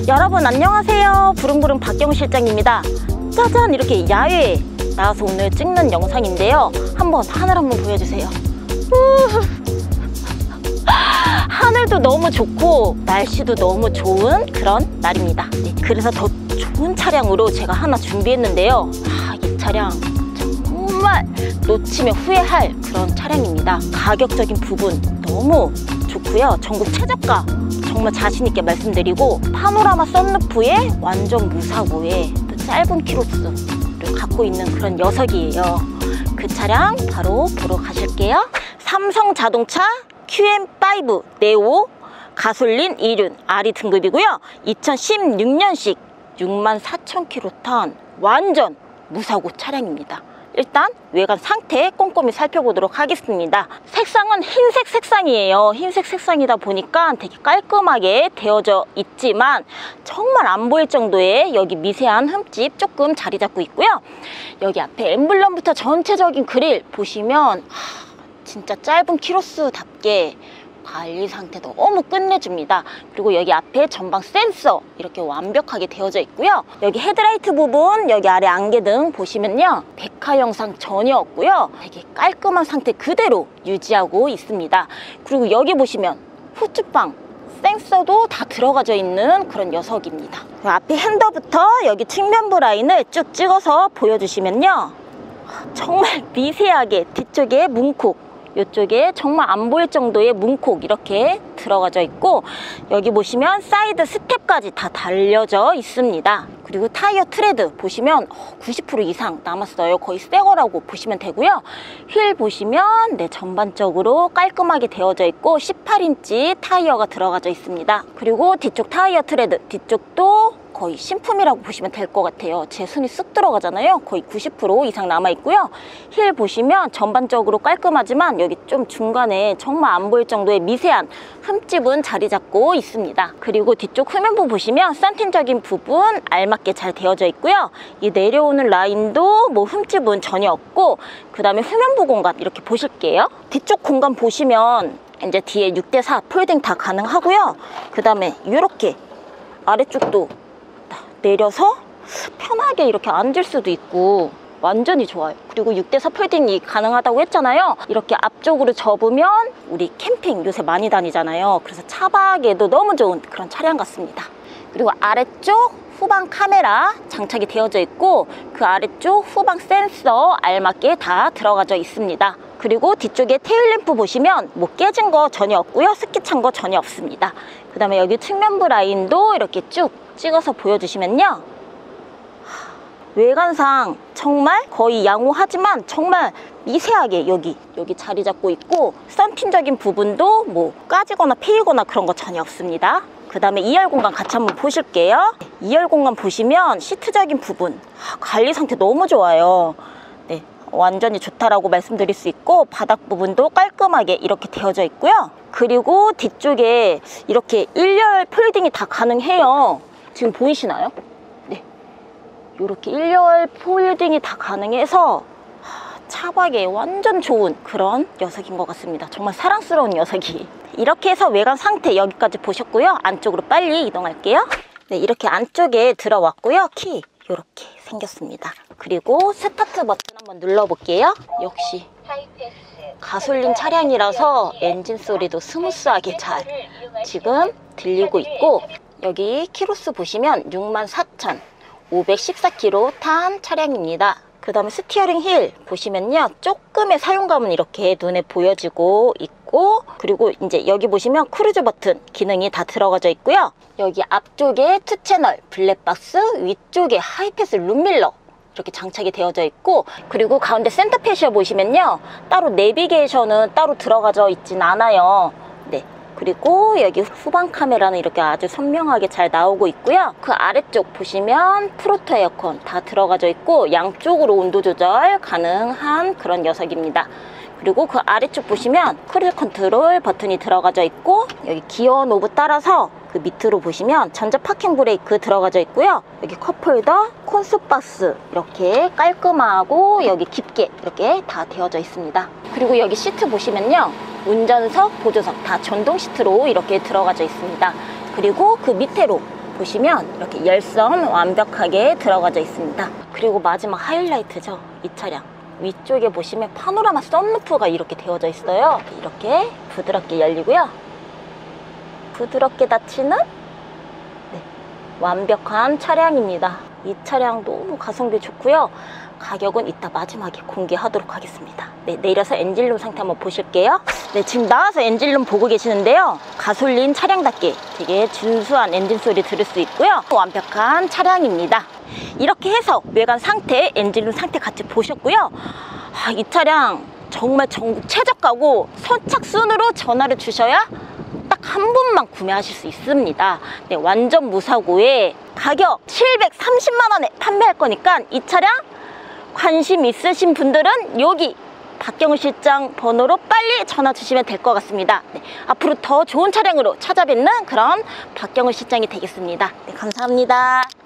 여러분 안녕하세요. 부릉부릉 박경우 실장입니다. 짜잔, 이렇게 야외에 나와서 오늘 찍는 영상인데요. 하늘 한번 보여주세요. 하늘도 너무 좋고 날씨도 너무 좋은 그런 날입니다. 네, 그래서 더 좋은 차량으로 제가 하나 준비했는데요. 이 차량 정말 놓치면 후회할 그런 차량입니다. 가격적인 부분 너무 좋고요. 전국 최저가 정말 자신있게 말씀드리고, 파노라마 썬루프에 완전 무사고에 또 짧은 키로수를 갖고 있는 그런 녀석이에요. 그 차량 바로 보러 가실게요. 삼성자동차 QM5 네오 가솔린 2륜 RE 등급이고요. 2016년식 64,000km 탄 완전 무사고 차량입니다. 일단 외관 상태 꼼꼼히 살펴보도록 하겠습니다. 색상은 흰색 색상이에요. 흰색 색상이다 보니까 되게 깔끔하게 되어져 있지만 정말 안 보일 정도의 여기 미세한 흠집 조금 자리 잡고 있고요. 여기 앞에 엠블럼부터 전체적인 그릴 보시면 진짜 짧은 키로수답게 관리 상태 너무 끝내줍니다. 그리고 여기 앞에 전방 센서 이렇게 완벽하게 되어져 있고요. 여기 헤드라이트 부분, 여기 아래 안개등 보시면요, 백화 영상 전혀 없고요. 되게 깔끔한 상태 그대로 유지하고 있습니다. 그리고 여기 보시면 후측방 센서도 다 들어가져 있는 그런 녀석입니다. 앞에 핸더부터 여기 측면부 라인을 쭉 찍어서 보여주시면요, 정말 미세하게 뒤쪽에 문콕, 이쪽에 정말 안 보일 정도의 문콕 이렇게 들어가져 있고, 여기 보시면 사이드 스텝까지 다 달려져 있습니다. 그리고 타이어 트레드 보시면 90% 이상 남았어요. 거의 새 거라고 보시면 되고요. 휠 보시면 전반적으로 깔끔하게 되어져 있고 18인치 타이어가 들어가져 있습니다. 그리고 뒤쪽 타이어 트레드, 뒤쪽도 거의 신품이라고 보시면 될 것 같아요. 제 손이 쑥 들어가잖아요. 거의 90% 이상 남아있고요. 힐 보시면 전반적으로 깔끔하지만 여기 좀 중간에 정말 안 보일 정도의 미세한 흠집은 자리 잡고 있습니다. 그리고 뒤쪽 후면부 보시면 썬팅적인 부분 알맞게 잘 되어져 있고요. 이 내려오는 라인도 뭐 흠집은 전혀 없고, 그 다음에 후면부 공간 이렇게 보실게요. 뒤쪽 공간 보시면 이제 뒤에 6대4 폴딩 다 가능하고요. 그 다음에 이렇게 아래쪽도 내려서 편하게 이렇게 앉을 수도 있고 완전히 좋아요. 그리고 6대4 폴딩이 가능하다고 했잖아요. 이렇게 앞쪽으로 접으면 우리 캠핑 요새 많이 다니잖아요. 그래서 차박에도 너무 좋은 그런 차량 같습니다. 그리고 아래쪽 후방 카메라 장착이 되어져 있고, 그 아래쪽 후방 센서 알맞게 다 들어가져 있습니다. 그리고 뒤쪽에 테일램프 보시면 뭐 깨진 거 전혀 없고요. 스키 찬 거 전혀 없습니다. 그 다음에 여기 측면부 라인도 이렇게 쭉 찍어서 보여주시면요, 외관상 정말 거의 양호하지만 정말 미세하게 여기 자리 잡고 있고, 썬팅적인 부분도 뭐 까지거나 패이거나 그런 거 전혀 없습니다. 그 다음에 2열 공간 같이 한번 보실게요. 2열 공간 보시면 시트적인 부분 관리 상태 너무 좋아요. 네, 완전히 좋다라고 말씀드릴 수 있고, 바닥 부분도 깔끔하게 이렇게 되어져 있고요. 그리고 뒤쪽에 이렇게 1열 폴딩이 다 가능해요. 지금 보이시나요? 네, 이렇게 1열 폴딩이 다 가능해서 차박에 완전 좋은 그런 녀석인 것 같습니다. 정말 사랑스러운 녀석이. 이렇게 해서 외관 상태 여기까지 보셨고요. 안쪽으로 빨리 이동할게요. 네, 이렇게 안쪽에 들어왔고요. 키 이렇게 생겼습니다. 그리고 스타트 버튼 한번 눌러볼게요. 역시 가솔린 차량이라서 엔진 소리도 스무스하게 잘 지금 들리고 있고, 여기 키로수 보시면 64,514km 탄 차량입니다. 그 다음에 스티어링 힐 보시면요, 조금의 사용감은 이렇게 눈에 보여지고 있고, 그리고 이제 여기 보시면 크루즈 버튼 기능이 다 들어가져 있고요. 여기 앞쪽에 2채널 블랙박스, 위쪽에 하이패스 룸밀러 이렇게 장착이 되어져 있고, 그리고 가운데 센터 패시어 보시면요, 따로 내비게이션은 따로 들어가져 있진 않아요. 네, 그리고 여기 후방 카메라는 이렇게 아주 선명하게 잘 나오고 있고요. 그 아래쪽 보시면 프로토 에어컨 다 들어가져 있고 양쪽으로 온도 조절 가능한 그런 녀석입니다. 그리고 그 아래쪽 보시면 크루즈 컨트롤 버튼이 들어가져 있고, 여기 기어 노브 따라서 그 밑으로 보시면 전자 파킹 브레이크 들어가져 있고요. 여기 컵홀더, 콘솔 박스 이렇게 깔끔하고 여기 깊게 이렇게 다 되어져 있습니다. 그리고 여기 시트 보시면요, 운전석, 보조석 다 전동 시트로 이렇게 들어가져 있습니다. 그리고 그 밑으로 보시면 이렇게 열선 완벽하게 들어가져 있습니다. 그리고 마지막 하이라이트죠. 이 차량 위쪽에 보시면 파노라마 썬루프가 이렇게 되어져 있어요. 이렇게 부드럽게 열리고요. 부드럽게 닫히는 완벽한 차량입니다. 이 차량 너무 가성비 좋고요. 가격은 이따 마지막에 공개하도록 하겠습니다. 내려서 엔진룸 상태 한번 보실게요. 지금 나와서 엔진룸 보고 계시는데요. 가솔린 차량답게 되게 준수한 엔진 소리 들을 수 있고요. 완벽한 차량입니다. 이렇게 해서 외관 상태, 엔진룸 상태 같이 보셨고요. 이 차량 정말 전국 최저가고 선착순으로 전화를 주셔야 딱 한 분만 구매하실 수 있습니다. 완전 무사고에 가격 730만 원에 판매할 거니까 이 차량 관심 있으신 분들은 여기 박경훈 실장 번호로 빨리 전화 주시면 될 것 같습니다. 앞으로 더 좋은 차량으로 찾아뵙는 그런 박경훈 실장이 되겠습니다. 감사합니다.